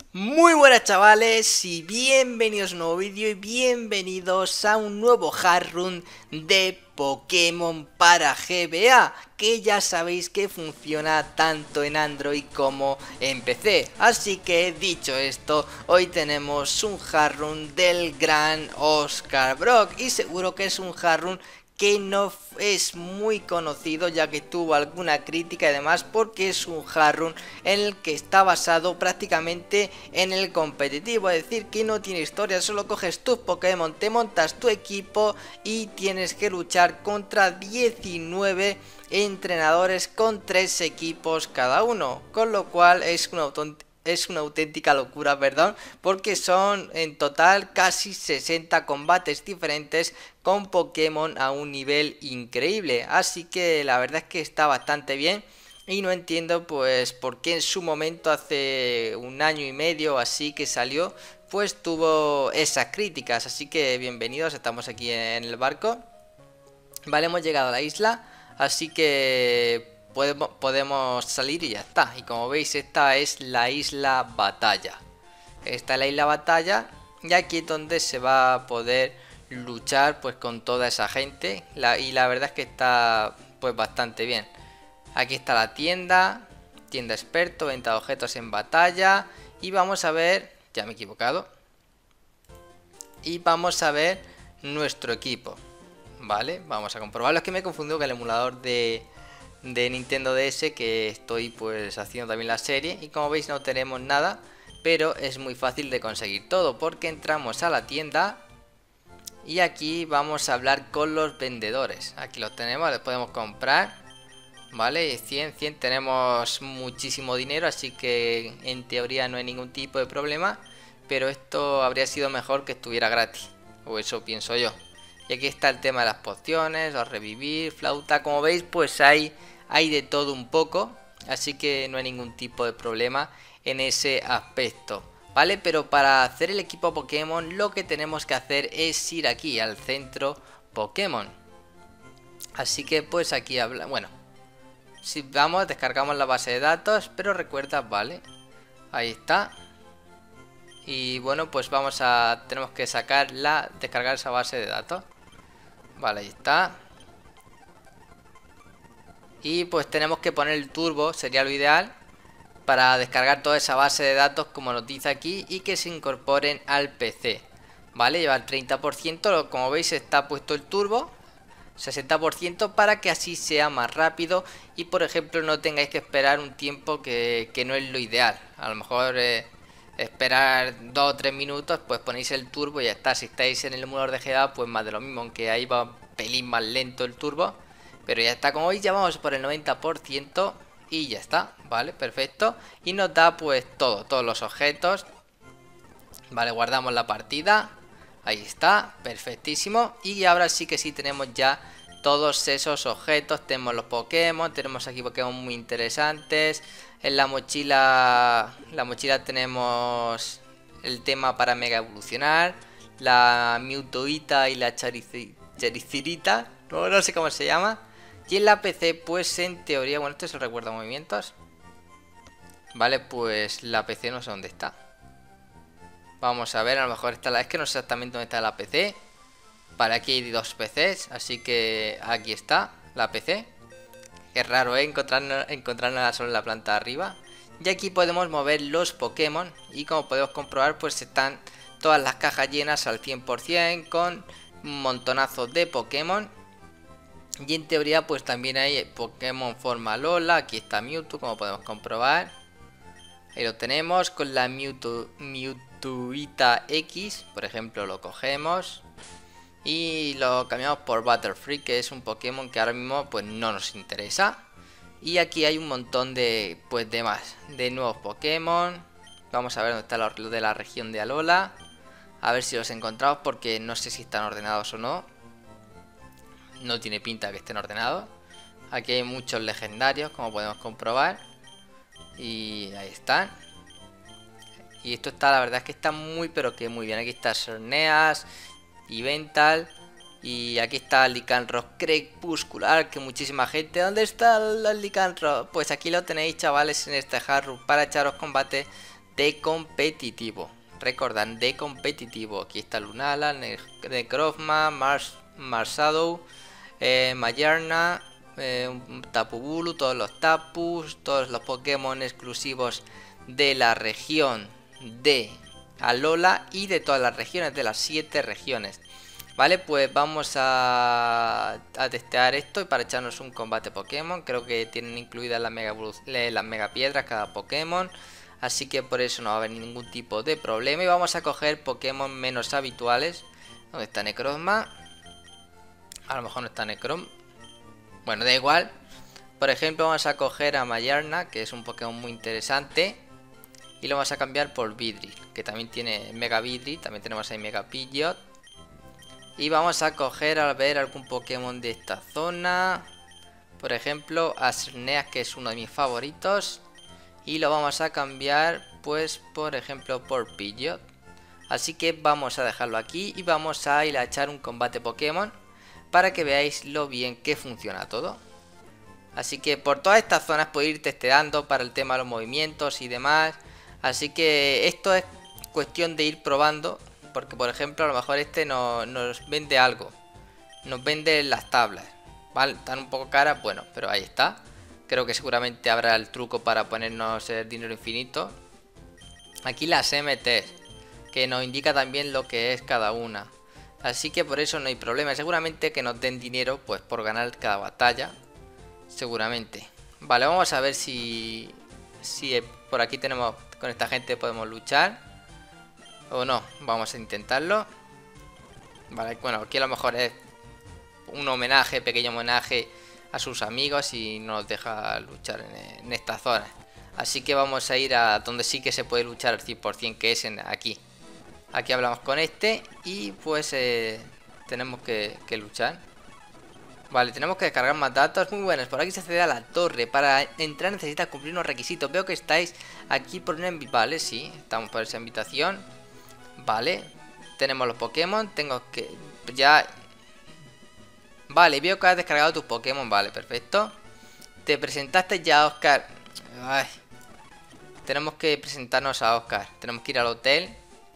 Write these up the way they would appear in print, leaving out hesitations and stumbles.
Muy buenas chavales y bienvenidos a un nuevo vídeo y bienvenidos a un nuevo hard run de Pokémon para GBA, que ya sabéis que funciona tanto en Android como en PC. Así que dicho esto, hoy tenemos un hard run del gran Oscar Brock y seguro que es un hard run que no es muy conocido, ya que tuvo alguna crítica y demás, porque es un hard run en el que está basado prácticamente en el competitivo, es decir, que no tiene historia, solo coges tus Pokémon, te montas tu equipo y tienes que luchar contra 19 entrenadores con 3 equipos cada uno, con lo cual es una auténtica locura, perdón, porque son en total casi 60 combates diferentes con Pokémon a un nivel increíble. Así que la verdad es que está bastante bien. Y no entiendo pues por qué en su momento, hace un año y medio así que salió, pues tuvo esas críticas. Así que bienvenidos, estamos aquí en el barco. Vale, hemos llegado a la isla, así que podemos salir y ya está. Y como veis, esta es la isla Batalla. Esta es la isla Batalla y aquí es donde se va a poder luchar pues con toda esa gente. Y la verdad es que está pues bastante bien. Aquí está la tienda, tienda experto, venta de objetos en batalla. Y vamos a ver, ya me he equivocado. Y vamos a ver nuestro equipo. Vale, vamos a comprobarlo. Es que me he confundido con el emulador de Nintendo DS, que estoy pues haciendo también la serie. Y como veis no tenemos nada, pero es muy fácil de conseguir todo, porque entramos a la tienda y aquí vamos a hablar con los vendedores. Aquí los tenemos, les podemos comprar. Vale, 100, tenemos muchísimo dinero, así que en teoría no hay ningún tipo de problema. Pero esto habría sido mejor que estuviera gratis, o eso pienso yo. Y aquí está el tema de las pociones, o revivir, flauta. Como veis, pues hay de todo un poco, así que no hay ningún tipo de problema en ese aspecto. ¿Vale? Pero para hacer el equipo Pokémon lo que tenemos que hacer es ir aquí al centro Pokémon. Así que pues aquí habla... Bueno, si vamos, descargamos la base de datos, pero recuerda, vale, ahí está. Y bueno, pues tenemos que descargar esa base de datos. Vale, ahí está. Y pues tenemos que poner el turbo, sería lo ideal, para descargar toda esa base de datos como nos dice aquí y que se incorporen al PC. Vale, lleva el 30%, como veis está puesto el turbo, 60% para que así sea más rápido y por ejemplo no tengáis que esperar un tiempo que no es lo ideal. A lo mejor esperar 2 o 3 minutos, pues ponéis el turbo y ya está. Si estáis en el emulador de GBA, pues más de lo mismo, aunque ahí va un pelín más lento el turbo. Pero ya está, como veis ya vamos por el 90% y ya está, vale, perfecto. Y nos da pues todos los objetos. Vale, guardamos la partida. Ahí está, perfectísimo. Y ahora sí que sí tenemos ya todos esos objetos. Tenemos los Pokémon, tenemos aquí Pokémon muy interesantes. En la mochila tenemos el tema para mega evolucionar. La Mewtwoita y la Charicirita, no sé cómo se llama. Y en la PC pues en teoría, bueno, esto es el recuerdo de movimientos. Vale, pues la PC no sé dónde está. Vamos a ver, a lo mejor está la... Es que no sé exactamente dónde está la PC. Vale, aquí hay 2 PCs, así que aquí está la PC. Es raro, encontrarla solo en la planta de arriba. Y aquí podemos mover los Pokémon. Y como podemos comprobar, pues están todas las cajas llenas al 100% con un montonazo de Pokémon. Y en teoría pues también hay Pokémon forma Lola. Aquí está Mewtwo, como podemos comprobar. Ahí lo tenemos con la Mewtwoita X, por ejemplo, lo cogemos y lo cambiamos por Butterfree, que es un Pokémon que ahora mismo pues no nos interesa. Y aquí hay un montón de de nuevos Pokémon. Vamos a ver dónde está lo de la región de Alola, a ver si los encontramos, porque no sé si están ordenados o no. No tiene pinta que estén ordenados. Aquí hay muchos legendarios, como podemos comprobar. Y ahí están. Y esto está, la verdad es que está muy pero que muy bien. Aquí está Xerneas y Vental. Y aquí está Lycanroc Crepuscular, que muchísima gente... ¿Dónde está el Lycanroc? Pues aquí lo tenéis, chavales, en este hard run para echaros combate de competitivo. Recordad, de competitivo. Aquí está Lunala, Necrozma, Marshadow, Magearna, Tapu Bulu, todos los Tapus, todos los Pokémon exclusivos de la región de Alola y de todas las regiones, de las 7 regiones. Vale, pues vamos a testear esto y para echarnos un combate Pokémon. Creo que tienen incluidas las mega piedras cada Pokémon, así que por eso no va a haber ningún tipo de problema. Y vamos a coger Pokémon menos habituales. ¿Dónde está Necrozma? A lo mejor no está Necrom. Bueno, da igual. Por ejemplo, vamos a coger a Magearna, que es un Pokémon muy interesante, y lo vamos a cambiar por Vidril, que también tiene Mega Vidril. También tenemos ahí Mega Pidgeot. Y vamos a coger a ver algún Pokémon de esta zona. Por ejemplo, a Xerneas, que es uno de mis favoritos. Y lo vamos a cambiar, pues, por ejemplo, por Pidgeot. Así que vamos a dejarlo aquí y vamos a ir a echar un combate Pokémon para que veáis lo bien que funciona todo. Así que por todas estas zonas podéis ir testeando para el tema de los movimientos y demás. Así que esto es cuestión de ir probando. Porque por ejemplo a lo mejor este nos vende algo. Nos vende las tablas. ¿Vale? Están un poco caras, bueno, pero ahí está. Creo que seguramente habrá el truco para ponernos el dinero infinito. Aquí las MTs, que nos indica también lo que es cada una. Así que por eso no hay problema. Seguramente que nos den dinero pues por ganar cada batalla. Seguramente. Vale, vamos a ver si por aquí tenemos, con esta gente podemos luchar. O no, vamos a intentarlo. Vale, bueno, aquí a lo mejor es un homenaje, pequeño homenaje a sus amigos y no nos deja luchar en esta zona. Así que vamos a ir a donde sí que se puede luchar al 100%, que es aquí. Aquí hablamos con este y pues tenemos que luchar. Vale, tenemos que descargar más datos. Muy buenos, por aquí se accede a la torre. Para entrar necesitas cumplir unos requisitos. Veo que estáis aquí por una invitación. Vale, sí, estamos por esa invitación. Vale, tenemos los Pokémon. Tengo que... ya... Vale, veo que has descargado tus Pokémon. Vale, perfecto. Te presentaste ya a Oscar. Ay. Tenemos que presentarnos a Oscar. Tenemos que ir al hotel,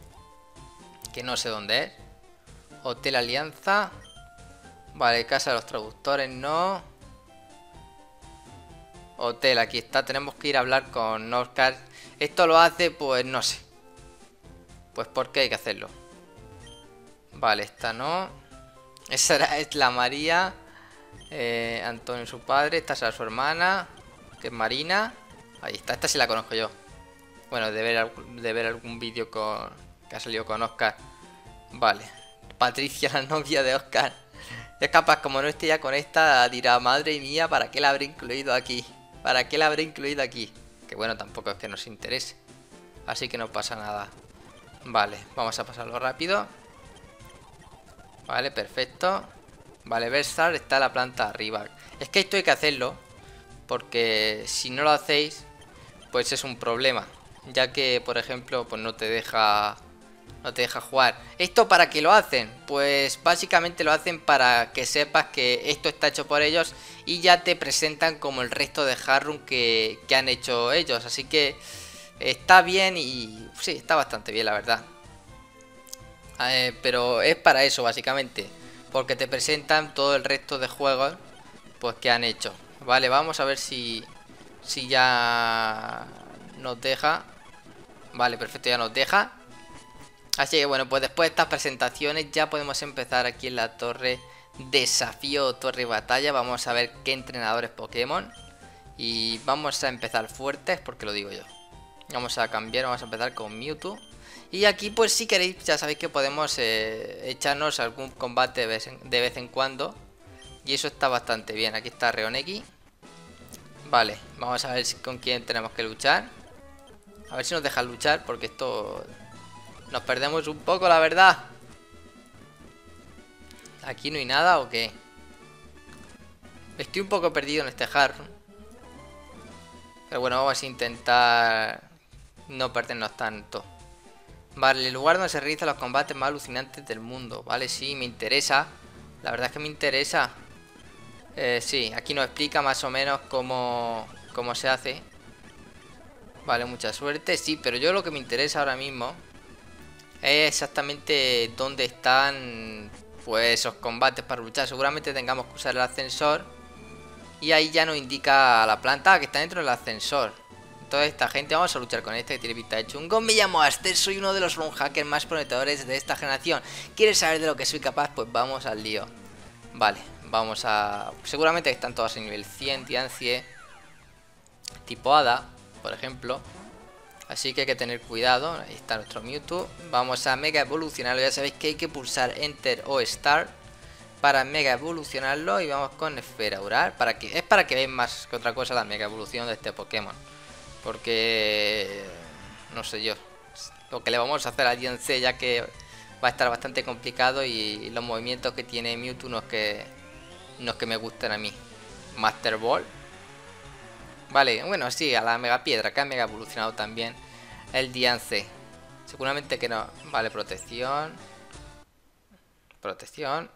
que no sé dónde es. Hotel Alianza. Vale, casa de los traductores, no. Hotel, aquí está. Tenemos que ir a hablar con Oscar. Esto lo hace, pues no sé. Pues porque hay que hacerlo. Vale, esta no. Esa es la María. Antonio, su padre. Esta será su hermana, que es Marina. Ahí está, esta sí la conozco yo. Bueno, de ver algún vídeo que ha salido con Oscar. Vale. Patricia, la novia de Oscar. Es capaz, como no esté ya con esta, dirá, madre mía, ¿para qué la habré incluido aquí? ¿Para qué la habré incluido aquí? Que bueno, tampoco es que nos interese. Así que no pasa nada. Vale, vamos a pasarlo rápido. Vale, perfecto. Vale, Versar está en la planta arriba. Es que esto hay que hacerlo, porque si no lo hacéis, pues es un problema. Ya que, por ejemplo, pues no te deja jugar. ¿Esto para qué lo hacen? Pues básicamente lo hacen para que sepas que esto está hecho por ellos y ya te presentan como el resto de hard-run que han hecho ellos. Así que está bien y sí, está bastante bien, la verdad. Pero es para eso básicamente, porque te presentan todo el resto de juegos pues que han hecho. Vale, vamos a ver si ya nos deja. Vale, perfecto, ya nos deja. Así que bueno, pues después de estas presentaciones ya podemos empezar aquí en la torre desafío, torre batalla. Vamos a ver qué entrenadores Pokémon. Y vamos a empezar fuertes porque lo digo yo. Vamos a cambiar, vamos a empezar con Mewtwo. Y aquí pues si queréis ya sabéis que podemos echarnos algún combate de vez en cuando. Y eso está bastante bien. Aquí está Reoneki. Vale, vamos a ver con quién tenemos que luchar. A ver si nos dejan luchar porque esto... nos perdemos un poco, la verdad. ¿Aquí no hay nada o qué? Estoy un poco perdido en este hard. Pero bueno, vamos a intentar no perdernos tanto. Vale, el lugar donde se realizan los combates más alucinantes del mundo. Vale, sí, me interesa. La verdad es que me interesa. Sí, aquí nos explica más o menos cómo se hace. Vale, mucha suerte, sí, pero yo lo que me interesa ahora mismo es exactamente dónde están pues esos combates para luchar. Seguramente tengamos que usar el ascensor y ahí ya nos indica la planta que está dentro del ascensor. Toda esta gente, vamos a luchar con este que tiene pinta de chungo. Me llamo Aster, soy uno de los run hackers más prometedores de esta generación. ¿Quieres saber de lo que soy capaz? Pues vamos al lío. Vale, vamos a... Seguramente están todas en nivel 100, Tiancie, tipo Hada, por ejemplo. Así que hay que tener cuidado. Ahí está nuestro Mewtwo. Vamos a mega evolucionarlo. Ya sabéis que hay que pulsar Enter o Start para mega evolucionarlo. Y vamos con Esfera Aural. Es para que veáis más que otra cosa la mega evolución de este Pokémon. Porque... no sé yo. Lo que le vamos a hacer a Diancie, ya que va a estar bastante complicado. Y los movimientos que tiene Mewtwo no es que me gusten a mí. Master Ball. Vale, bueno, sí, a la mega piedra, que ha mega evolucionado también el Diancie. Seguramente que no. Vale, protección. Protección.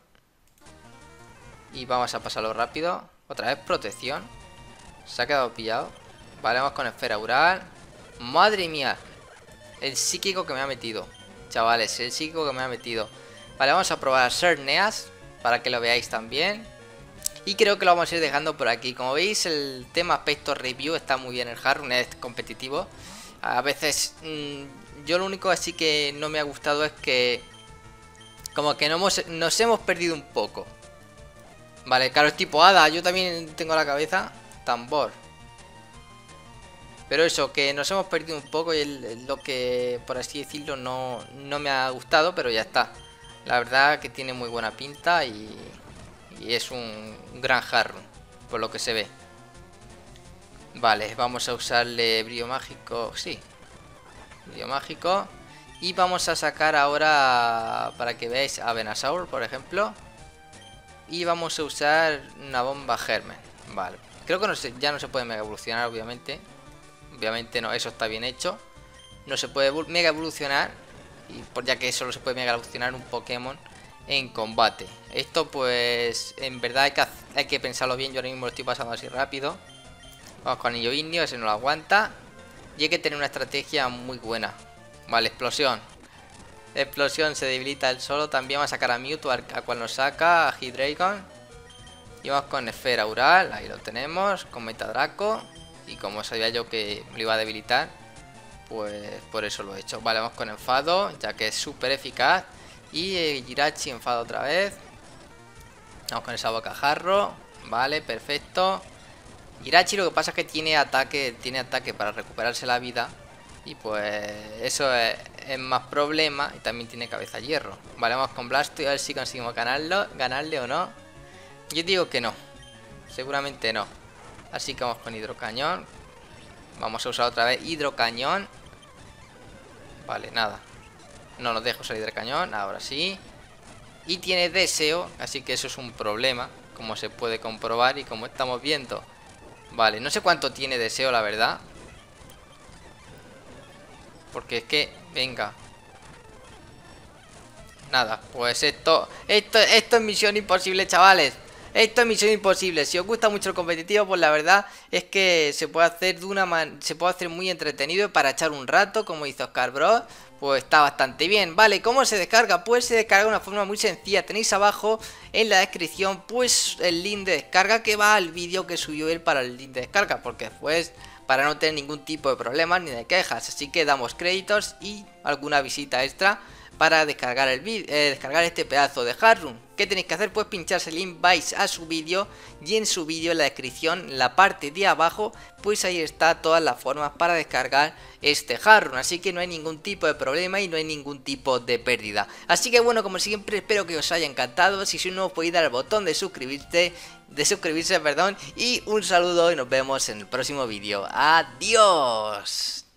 Y vamos a pasarlo rápido. Otra vez protección. Se ha quedado pillado. Vale, vamos con Esfera Aural. Madre mía. El psíquico que me ha metido. Chavales, el psíquico que me ha metido. Vale, vamos a probar a Xerneas para que lo veáis también. Y creo que lo vamos a ir dejando por aquí. Como veis, el tema aspecto review está muy bien. El Hard es competitivo. A veces, yo lo único así que no me ha gustado es que como que nos hemos perdido un poco. Vale, claro, es tipo Hada. Yo también tengo la cabeza tambor. Pero eso, que nos hemos perdido un poco y lo que, por así decirlo, no me ha gustado, pero ya está. La verdad que tiene muy buena pinta y es un gran Harrow, por lo que se ve. Vale, vamos a usarle brillo mágico. Sí, brillo mágico. Y vamos a sacar ahora, para que veáis, a Venusaur, por ejemplo. Y vamos a usar una bomba germen. Vale, creo que ya no se puede mega evolucionar, obviamente. Obviamente no, eso está bien hecho. No se puede mega evolucionar, y ya que solo se puede mega evolucionar un Pokémon en combate. Esto pues en verdad hay que pensarlo bien. Yo ahora mismo lo estoy pasando así rápido. Vamos con Anillo Ignio, ese no lo aguanta. Y hay que tener una estrategia muy buena. Vale, explosión. Explosión, se debilita el solo. También va a sacar a Mewtwo, a cual nos saca, a Hydreigon. Y vamos con Esfera Aural, ahí lo tenemos, con Metadraco. Y como sabía yo que lo iba a debilitar, pues por eso lo he hecho. Vale, vamos con Enfado, ya que es súper eficaz. Y Jirachi enfada otra vez. Vamos con esa bocajarro. Vale, perfecto. Jirachi lo que pasa es que tiene ataque para recuperarse la vida. Y pues eso es más problema. Y también tiene cabeza hierro. Vale, vamos con Blasto y a ver si conseguimos ganarle o no. Yo digo que no. Seguramente no. Así que vamos con Hidrocañón. Vamos a usar otra vez Hidrocañón. Vale, nada. No nos dejo salir del cañón, ahora sí. Y tiene deseo, así que eso es un problema, como se puede comprobar y como estamos viendo. Vale, no sé cuánto tiene deseo, la verdad. Porque es que, venga. Nada, pues esto es misión imposible, chavales. Esto es misión imposible. Si os gusta mucho el competitivo, pues la verdad es que se puede hacer se puede hacer muy entretenido para echar un rato, como hizo Oscar Bros. Pues está bastante bien. Vale, ¿cómo se descarga? Pues se descarga de una forma muy sencilla. Tenéis abajo en la descripción pues el link de descarga que va al vídeo que subió él para el link de descarga. Porque después, para no tener ningún tipo de problemas ni de quejas. Así que damos créditos y alguna visita extra para descargar descargar este pedazo de Harrow. ¿Qué tenéis que hacer? Pues pincharse el link, vais a su vídeo y en su vídeo, en la descripción, en la parte de abajo, pues ahí está todas las formas para descargar este Harrow. Así que no hay ningún tipo de problema y no hay ningún tipo de pérdida. Así que bueno, como siempre, espero que os haya encantado. Si sois nuevo, podéis dar al botón de suscribirse, y un saludo y nos vemos en el próximo vídeo. ¡Adiós!